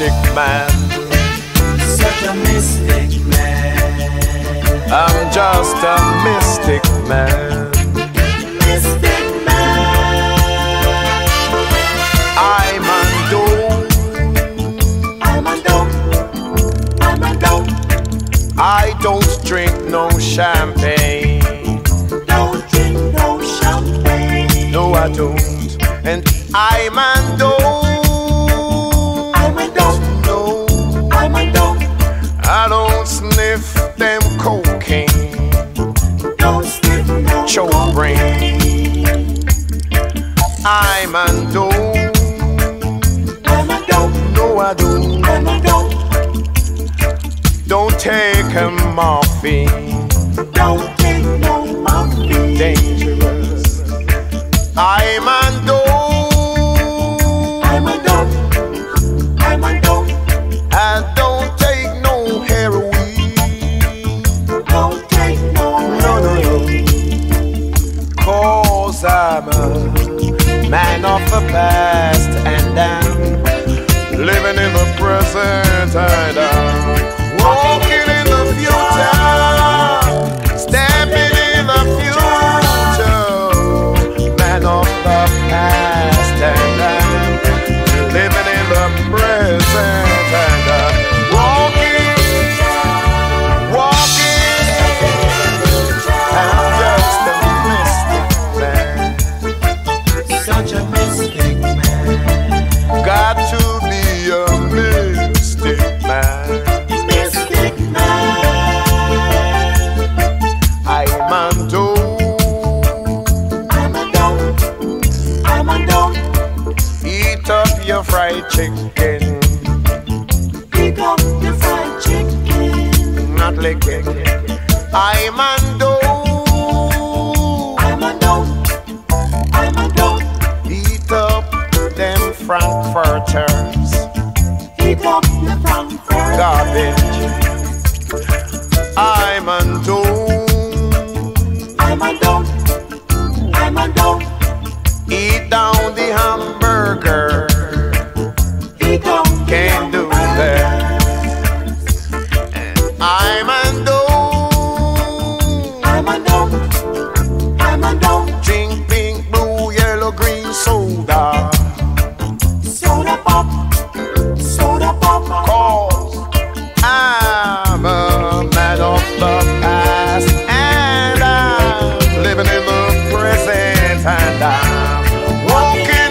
mystic man. Such a mystic man. I'm just a mystic man. Mystic man. I'm a dope. I'm a dope. I'm a dope. I don't drink no champagne. Don't drink no champagne. No, I don't. And I'm a dope. I'm a dope. No, I'm a dope. I don't sniff them cocaine. Don't sniff no Choke brain. I'm a dope. I'm a dope. No, I don't. I'm a dope. Don't take a morphine. Don't take no morphine. Dangerous. I'm a dope. I'm a dope. I'm a dope. I don't take no heroin. Don't take no No, no, no. heroin. 'Cause I'm a man of the past and I'm living in the present and I'm walking in the future, stepping in the future. Man of the past and I'm living in the present and I'm walking. I'm just a mystic man. Such a mystic man. Got to be a mystic man. Mystic man. I'm a dope. I'm a dope. I'm a dope. Eat up your fried chicken. Pick up your fried chicken. Not licking. I'm a dope. I'm a dope. I'm a dope. Eat up them frankfurters. Pick up your Frankfurt. Garbage. I'm a dope. I'm a dope. I'm a dope. Eat down the hamburger. Pick up your Can't do that. I'm a dope. I'm a dope. I'm a dope. Drink pink, blue, yellow, green soda. Soda pop. Soda pop. 'Cause I'm a man of the past and I'm living in the present and I'm walking.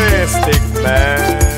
mystic man.